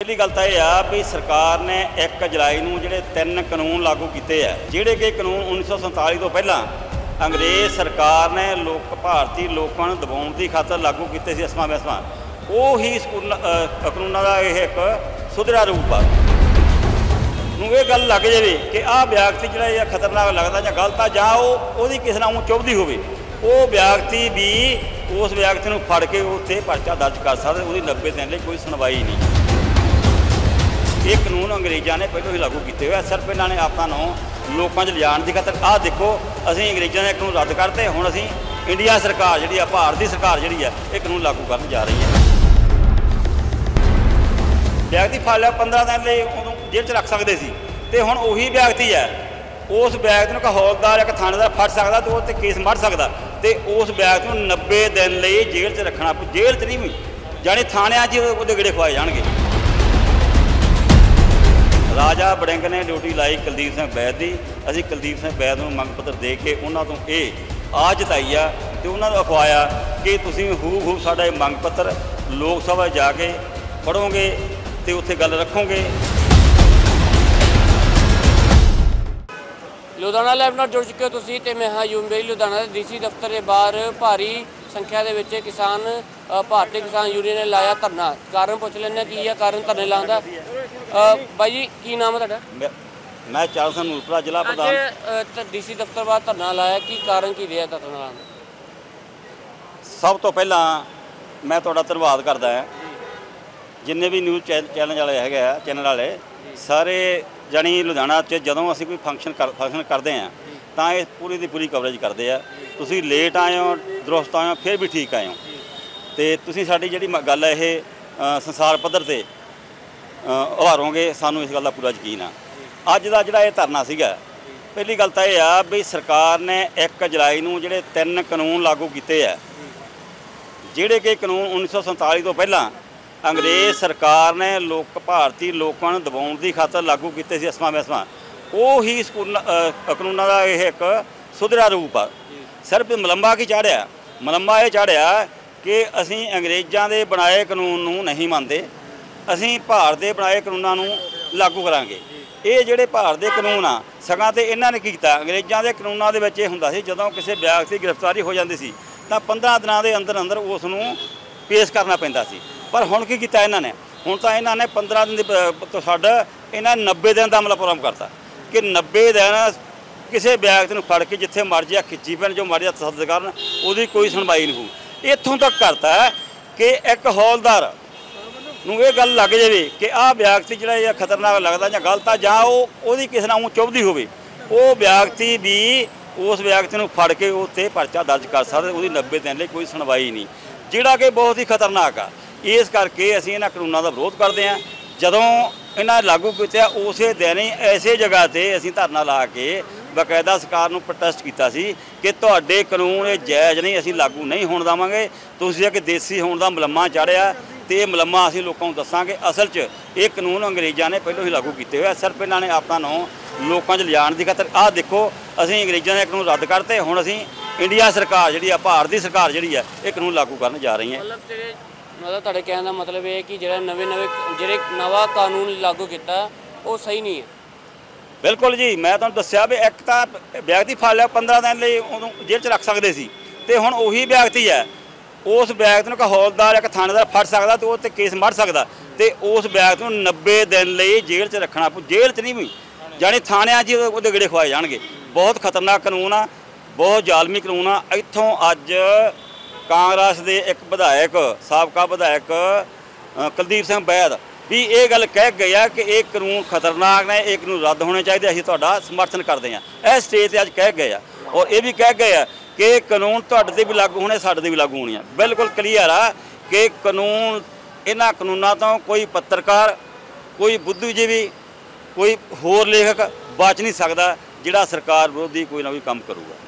पहली गल तो यह आ भी सरकार ने 1 जुलाई को जोड़े 3 कानून लागू किए हैं, जोड़े कि कानून 1947 तो पहला अंग्रेज़ सरकार ने भारतीय लोगों को दबाने की खातर लागू किए थे असमां बहसमां, वो ही कानूनों का यह एक सुधरा रूप आ। ये गल लग जाए कि आ व्यक्ति जो खतरनाक लगता या गलत आ जां वो किसी नाल चुभदी होवे, वो व्यक्ति भी उस व्यक्ति को फड़ के उत्थे परचा दर्ज कर सकते, वो 90 दिन लिए कोई सुनवाई नहीं। ये कानून अंग्रेज़ों ने पहलों ही लागू किए हुए, सिर्फ इन्होंने अपना लोगों च लिजाण की खातर आ देखो असीं अंग्रेज़ों ने कानून रद्द करते, हुण असीं इंडिया सरकार जी भारत की सरकार जी ये कानून लागू करने जा रही है। व्यक्ति फड़ लिया 15 दिन लिए जेल च रख सकते सी, ते हुण उही व्यक्ति है उस व्यक्ति को हौलदार एक थानेदार फड़ सकता तो वो केस मर सकता, तो उस व्यक्ति को 90 दिन लिए जेल च रखना, जेल च नहीं जाने थाने वो गेड़े खवाए जाएंगे। राजा बड़िंग ने ड्यूटी लाई कुलदीप सिंह बैद की, असीं कुलदीप सिंह बैद को मंग पत्र दे के उन्होंने तो ये आ जताई आ तो उन्होंने अखवाया कि तुसीं हूब साडा मंग पत्र लोक सभा जाके पढ़ोगे तो उत्थे गल रखोगे। लुधियाना लाइव नाल जुड़ चुके हो तुसीं ते मैं हाँ यूनिवर्सिटी लुधियाना के DC दफ्तर के बाहर भारी संख्या के विच किसान भारतीय किसान यूनियन ने लाया धरना। कारण पुछ लैंदे की है कारण धरने लाउण दा। बाई जी की नाम है तुहाडा? मैं चाल सिंह नूरपुरा जिला प्रधान। DC दफ्तर बाहर धरना लाया की कारण की रहा धरना लाउण दा? सब तो पहला मैं तुहाडा धन्नवाद करदा है जिन्ने भी न्यूज़ चैनल वाले है चैनल वाले सारे जानी लुधियाना जदों असीं कोई फंक्शन करते हैं तो ये पूरी की पूरी कवरेज करते हैं। तुसीं लेट आए हो दुरुस्त आए हो फिर भी ठीक आए हो, तो तुसीं साडी जिहड़ी गल है ये संसार पद्धर ते उभारोगे, सानूं इस गल का पूरा यकीन आ। अज दा जिहड़ा ये धरना सीगा पहली गल तो यह आ भी सरकार ने 1 जुलाई को जोड़े 3 कानून लागू किए हैं, जोड़े कि कानून 1947 तो पहला अंग्रेज़ सरकार ने भारतीय लोगों को दबाने की खातर लागू किए थे असमां बहसमां, वो ही कानूनों का यह एक सुधरा रूप आ। सिर्फ मलम्बा की चाढ़िया, मलम्बा ये चाढ़िया कि असीं अंग्रेज़ों के बनाए कानून नूं नहीं मानते, असीं भारत के बनाए कानूनों लागू करांगे। ये जोड़े भारत के कानून आ सगां ते इन्हां ने कीता अंग्रेज़ों के कानूनों के विच हुंदा सी जदों किसी व्यक्ति की गिरफ्तारी हो जाती सी तां 15 दिनों के अंदर अंदर उसनूं पेश करना पैंदा सी। पर हुण की कीता इन्हां ने, हुण तां इन्हां ने 15 दिन तो छड्ड इन्हां 90 दिन का अमला प्रोग्राम करता कि 90 दिन किसी व्यक्ति को फड़ के जिथे मर्जी खिच्ची पैन जो मर्जी तसद करन उसकी कोई सुनवाई नहीं हो। इत्थों तक करता है कि एक हौलदार नूं ये गल लग जाए कि आ व्यक्ति जो खतरनाक लगता या गलत आ जां वो किसी नाल चुभदी होवे, वो व्यक्ति भी उस व्यक्ति को फड़ के उत्ते परचा दर्ज कर सकते, वो 90 दिन लिए कोई सुनवाई नहीं, जिहड़ा कि बहुत ही खतरनाक आ। इस करके असीं इन्हां कानूनों का विरोध करते हैं। जदों इन्हां लागू किया उस दिन ही ऐसे जगह पर असीं धरना ला के बाकायदा सरकार नूं प्रोटेस्ट किया सी कि तुहाडे कानून ये जायज़ नहीं, असीं लागू नहीं होण देवांगे। तुसीं कि देसी होण दा मलम्मा चाढ़िया तो ये मलम्मा असीं लोकां नूं दस्सांगे। असल च ये कानून अंग्रेज़ों ने पहलों ही लागू किए हुए, सिर्फ इन्होंने अपना लोगों च लिजाण की खातर आ देखो असीं अंग्रेज़ों ने कानून रद्द करते, हुण असीं इंडिया सरकार जी भारत की सरकार जी ये कानून लागू करने जा रही है। मतलब तुहाडे कहने का मतलब है कि जिहड़ा नवे नवा कानून लागू किया वो सही नहीं है? बिल्कुल जी, मैं तुहानूं दस्सिया भी एक तो व्यक्ति फड़ लिया 15 दिन लिए जेल च रख सकते सी, तो हुण उही व्यक्ति है उस व्यक्ति को हौलदार एक थानेदार फड़ सकता तो वो केस मर सकता, तो उस व्यक्ति को 90 दिन लिए जेल च रखना, जेल च नहीं जाने थाने वो गेड़े खवाए जाएंगे। बहुत खतरनाक कानून आ, बहुत जालमी कानून आ। इत्थों अज कांग्रेस के एक विधायक साबका विधायक कुलदीप सिंह बैद भी ये गल कह गए हैं कि एक कानून खतरनाक ने, एक कानून रद्द होने चाहिए, असीं तुहाडा समर्थन करते हैं। इस स्टेज पर अज कह गए हैं और ये भी कह गए हैं कि कानून तुहाडे ते भी लागू होने, साडे ते भी लागू होने। बिल्कुल क्लीयर आ कि कानून इन्हां कानूनों तो कोई पत्रकार, कोई बुद्धिजीवी, कोई होर लेखक बच नहीं सकता जिहड़ा सरकार विरोधी कोई ना कोई काम करूगा।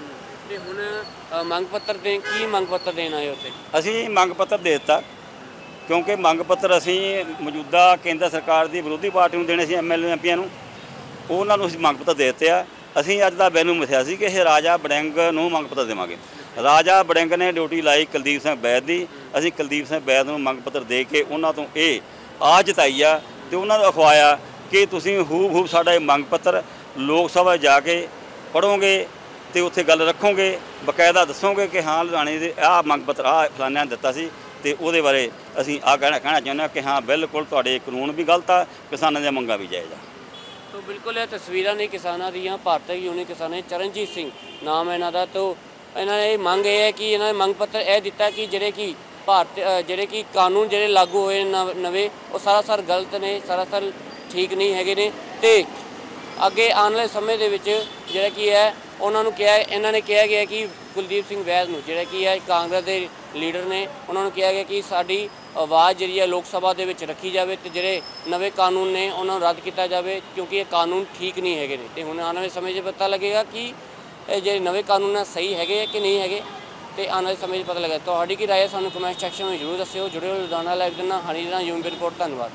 मंग पत्र की मंग पत्र देना है उत्थे? असीं मंग पत्र दे दिता क्योंकि मंग पत्र असीं मौजूदा केंद्र सरकार की विरोधी पार्टी को देने से MLA MP उन्होंने असीं मंग पत्र दे दिते आ। असीं अज दा बैनू मिथਿਆ ਸੀ कि राजा बड़िंग नूं मंग पत्र देवांगे। राजा बड़िंग ने ड्यूटी लाई कुलदीप सिंह बैद की, असीं कुलदीप सिंह बैद नूं मंग पत्र दे के उन्हां तों ये आ जताई आ ਤੇ ਉਹਨਾਂ ਨੂੰ ਅਖਵਾਇਆ ਕਿ ਤੁਸੀਂ ਹੂਬ ਸਾਡਾ ਇਹ ਮੰਗ ਪੱਤਰ ਲੋਕ ਸਭਾ ਜਾ ਕੇ ਪੜ੍ਹੋਗੇ ਤੇ ਉੱਥੇ ਗੱਲ ਰੱਖੋਗੇ, ਬਕਾਇਦਾ ਦੱਸੋਗੇ ਕਿ ਹਾਂ ਲੁਧਿਆਣੇ ਦੇ ਆਹ ਮੰਗ ਪੱਤਰ ਆਹ ਫਲਾਨਿਆਂ ਨੇ ਦਿੱਤਾ ਸੀ ਤੇ ਉਹਦੇ ਬਾਰੇ ਅਸੀਂ ਆਹ ਕਹਿਣਾ ਚਾਹੁੰਦੇ ਹਾਂ ਕਿ ਹਾਂ ਬਿਲਕੁਲ ਤੁਹਾਡੇ ਕਾਨੂੰਨ ਵੀ ਗਲਤ ਆ, ਕਿਸਾਨਾਂ ਦੀਆਂ ਮੰਗਾਂ ਵੀ ਜਾਇਜ਼ ਆ। ਤੋ ਬਿਲਕੁਲ ਇਹ ਤਸਵੀਰਾਂ ਨੇ ਕਿਸਾਨਾਂ ਦੀਆਂ, ਭਾਰਤੀ ਯੂਨੀਅਨ ਕਿਸਾਨ ਚਰਨਜੀਤ ਸਿੰਘ ਨਾਮ ਹੈ ਇਹਨਾਂ ਦਾ। ਤੋ ਇਹਨਾਂ ਨੇ ਇਹ ਮੰਗ ਇਹ ਹੈ ਕਿ ਇਹਨਾਂ ਨੇ ਮੰਗ ਪੱਤਰ ਇਹ ਦਿੱਤਾ ਕਿ ਜਿਹੜੇ ਕਿ ਕਾਨੂੰਨ ਜਿਹੜੇ ਲਾਗੂ ਹੋਏ ਨਵੇਂ ਉਹ ਸਰਾਸਰ ਗਲਤ ਨੇ, ਸਰਾਸਰ ਠੀਕ ਨਹੀਂ ਹੈਗੇ ਨੇ ਤੇ ਅੱਗੇ ਆਉਣ ਵਾਲੇ ਸਮੇਂ ਦੇ ਵਿੱਚ ਜਿਹੜਾ ਕੀ ਹੈ ਉਹਨਾਂ ਨੂੰ ਇਹਨਾਂ ਨੇ ਕਿਹਾ ਗਿਆ ਕਿ ਕੁਲਦੀਪ ਸਿੰਘ ਵੈਦ ਨੂੰ ਜਿਹੜਾ ਕੀ ਹੈ ਕਾਂਗਰਸ ਦੇ ਲੀਡਰ ਨੇ, ਉਹਨਾਂ ਨੂੰ ਕਿਹਾ ਗਿਆ ਕਿ ਸਾਡੀ ਆਵਾਜ਼ ਜਿਹੜੀ ਹੈ ਲੋਕ ਸਭਾ ਦੇ ਵਿੱਚ ਰੱਖੀ ਜਾਵੇ ਤੇ ਜਿਹੜੇ ਨਵੇਂ ਕਾਨੂੰਨ ਨੇ ਉਹਨਾਂ ਨੂੰ ਰੱਦ ਕੀਤਾ ਜਾਵੇ ਕਿਉਂਕਿ ਇਹ ਕਾਨੂੰਨ ਠੀਕ ਨਹੀਂ ਹੈਗੇ ਨੇ। ਤੇ ਹੁਣ ਆਉਣ ਵਾਲੇ ਸਮੇਂ 'ਚ ਪਤਾ ਲੱਗੇਗਾ ਕਿ ਇਹ ਜਿਹੜੇ ਨਵੇਂ ਕਾਨੂੰਨ ਆ ਸਹੀ ਹੈਗੇ ਕਿ ਨਹੀਂ ਹੈਗੇ ਤੇ ਆਉਣ ਵਾਲੇ ਸਮੇਂ 'ਚ ਪਤਾ ਲੱਗੇਗਾ। ਤੁਹਾਡੀ ਕੀ ਰਾਏ ਹੈ ਸਾਨੂੰ ਕਮੈਂਟ ਸੈਕਸ਼ਨ ਵਿੱਚ ਜ਼ਰੂਰ ਦੱਸਿਓ। ਜੁੜੇ ਹੋਏ ਲੁਧਿਆਣਾ ਲਾਈਵ ਦੇ ਨਾਲ ਹਨੀ ਨਾਲ ਯੂਮ ਰਿਪੋਰਟ। ਧੰਨਵਾਦ।